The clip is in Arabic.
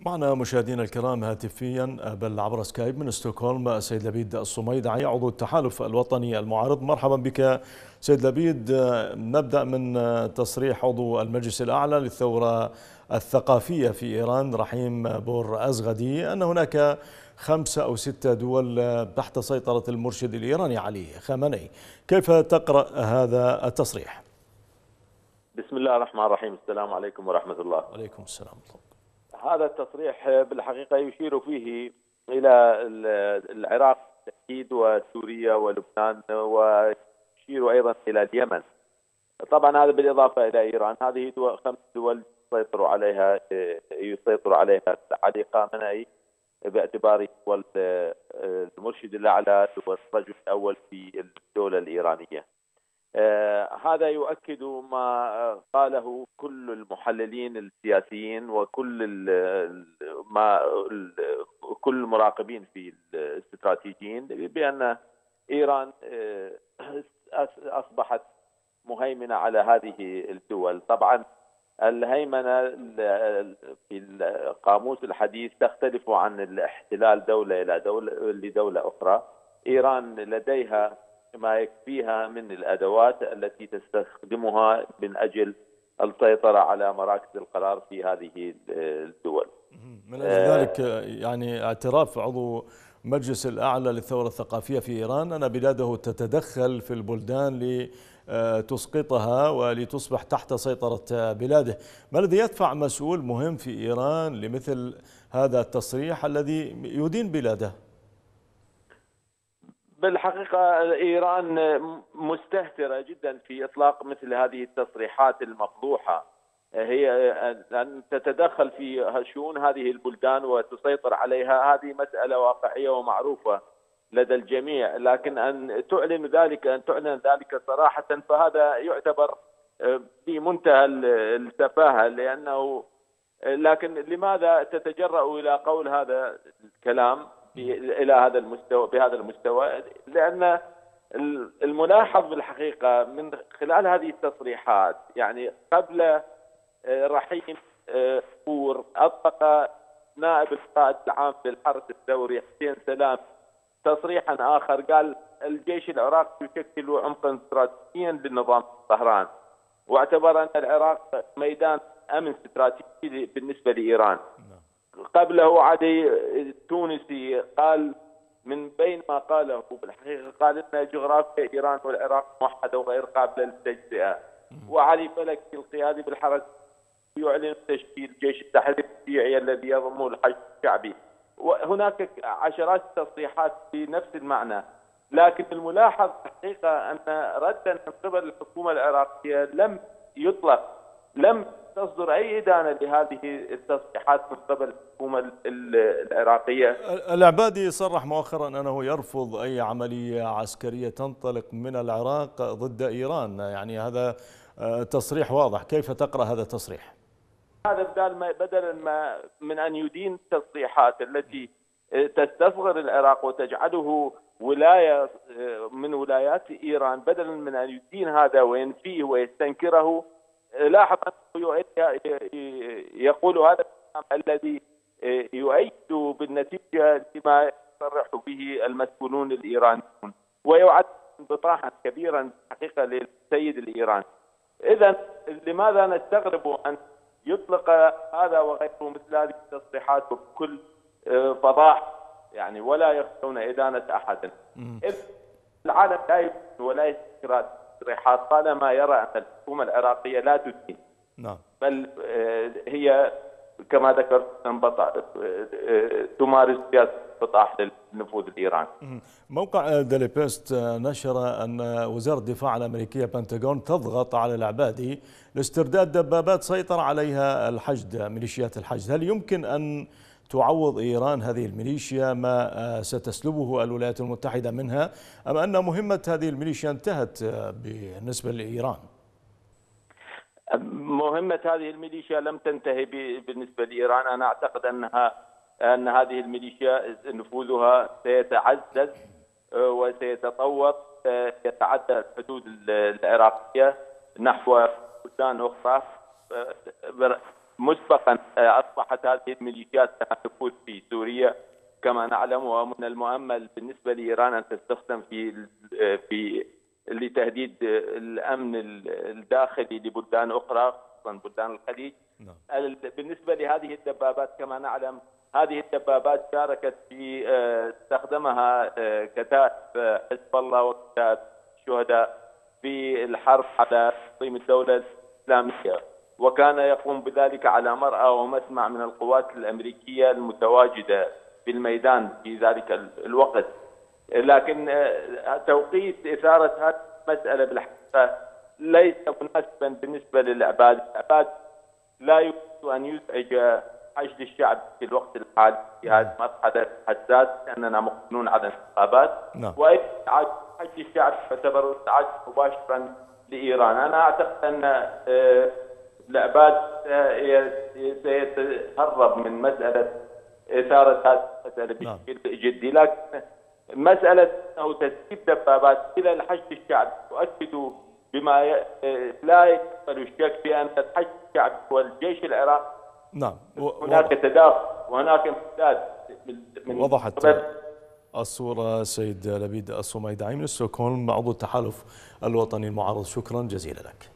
معنا مشاهدينا الكرام هاتفيا بل عبر سكايب من ستوكهولم سيد لبيد الصميدعي عضو التحالف الوطني المعارض. مرحبا بك سيد لبيد. نبدأ من تصريح عضو المجلس الأعلى للثورة الثقافية في إيران رحيم بور أزغدي أن هناك 5 أو 6 دول تحت سيطرة المرشد الإيراني علي خامنئي. كيف تقرأ هذا التصريح؟ بسم الله الرحمن الرحيم. السلام عليكم ورحمة الله. عليكم السلام. هذا التصريح بالحقيقة يشير فيه إلى العراق بالتأكيد وسوريا ولبنان، ويشير أيضا إلى اليمن. طبعا هذا بالإضافة إلى إيران. هذه 5 دول يسيطر عليها علي خامنئي باعتباره هو المرشد الأعلى والرجل الأول في الدولة الإيرانية. هذا يؤكد ما قاله كل المحللين السياسيين وكل كل المراقبين في الاستراتيجيين بأن إيران أصبحت مهيمنة على هذه الدول. طبعا الهيمنة في القاموس الحديث تختلف عن الاحتلال دولة إلى دولة لدولة أخرى. إيران لديها ما يكفيها من الأدوات التي تستخدمها من أجل السيطرة على مراكز القرار في هذه الدول. من أجل ذلك يعني اعتراف عضو مجلس الأعلى للثورة الثقافية في إيران أن بلاده تتدخل في البلدان لتسقطها ولتصبح تحت سيطرة بلاده. ما الذي يدفع مسؤول مهم في إيران لمثل هذا التصريح الذي يدين بلاده؟ بالحقيقة إيران مستهترة جدا في إطلاق مثل هذه التصريحات المفضوحة. هي أن تتدخل في شؤون هذه البلدان وتسيطر عليها، هذه مسألة واقعية ومعروفة لدى الجميع، لكن أن تعلن ذلك صراحة فهذا يعتبر في منتهى السفاهة. لكن لماذا تتجرأ إلى قول هذا الكلام إلى هذا المستوى بهذا المستوى؟ لأن الملاحظ بالحقيقة من خلال هذه التصريحات، يعني قبل رحيم بور أطلق نائب القائد العام للحرس الثوري حسين سلام تصريحا آخر، قال الجيش العراقي يشكل عمقا استراتيجيا للنظام طهران، واعتبر أن العراق ميدان أمن استراتيجي بالنسبة لإيران. قبله عدي التونسي قال من بين ما قاله بالحقيقة قال أن جغرافيا إيران والعراق موحدة وغير قابلة للتجزئة. وعلي فلكي القيادي بالحرس يعلن تشكيل جيش التحرير الشيعي الذي يضم الحشد الشعبي. وهناك عشرات التصريحات بنفس المعنى، لكن الملاحظ حقيقة أن ردا من قبل الحكومة العراقية لم تصدر أي إدانة لهذه التصريحات من قبل الحكومة العراقية. العبادي صرح مؤخرا أنه يرفض أي عملية عسكرية تنطلق من العراق ضد إيران، يعني هذا تصريح واضح. كيف تقرأ هذا التصريح؟ هذا بدلا من أن يدين التصريحات التي تستصغر العراق وتجعله ولاية من ولايات إيران، بدلا من أن يدين هذا وينفيه ويستنكره، لاحظ أنه يقول هذا الذي يؤيد بالنتيجة لما يصرح به المسؤولون الإيرانيون، ويعد انبطاحا كبيرا حقيقة للسيد الإيراني. إذا لماذا نستغرب أن يطلق هذا وغيره مثل هذه التصريحات بكل فضاح، يعني ولا يخشون إدانة أحد؟ العالم لا يمكن ولا يستكرر تصريحات طالما يرى أن الحكومة العراقية لا تدين، بل هي كما ذكرت تمارس سياسة انبطاح للنفوذ الإيراني. موقع ديلي بيست نشر أن وزارة الدفاع الأمريكية بنتاغون تضغط على العبادي لاسترداد دبابات سيطر عليها الحشد، ميليشيات الحشد. هل يمكن أن تعوض إيران هذه الميليشيا ما ستسلبه الولايات المتحدة منها، أم أن مهمة هذه الميليشيا انتهت بالنسبة لإيران؟ مهمة هذه الميليشيا لم تنتهي بالنسبة لإيران. أنا أعتقد أن هذه الميليشيا نفوذها سيتعزز وسيتطور، يتعدى الحدود العراقية نحو بلدان أخرى مسبقا اصبحت هذه الميليشيات لها نفوذ في سوريا كما نعلم، ومن المؤمل بالنسبه لايران ان تستخدم في لتهديد الامن الداخلي لبلدان اخرى خصوصا بلدان الخليج. بالنسبه لهذه الدبابات كما نعلم هذه الدبابات شاركت في استخدمها كتائب حزب الله وكتائب الشهداء في الحرب على تنظيم الدوله الاسلاميه، وكان يقوم بذلك على مرأى ومسمع من القوات الامريكيه المتواجده في الميدان في ذلك الوقت. لكن توقيت اثاره هذه المساله بالحقيقه ليس مناسبا بالنسبه للعباد، العباد لا يريد ان يزعج حشد الشعب في الوقت الحالي في هذه المرحله حساسه لاننا مقبلون على الانتخابات. وإزعاج حشد الشعب يعتبر ازعاج مباشرا لايران. انا اعتقد ان العباد سيتهرب من مساله اثاره هذه المساله بشكل جدي، لكن مساله انه تسريب دبابات الى الحشد الشعب تؤكد بما لا يقبل الشك بان الحشد الشعب والجيش العراقي هناك تداخل وهناك امتداد من وضحت الصورة. سيد لبيد الصميدعي من ستوكهولم عضو التحالف الوطني المعارض، شكرا جزيلا لك.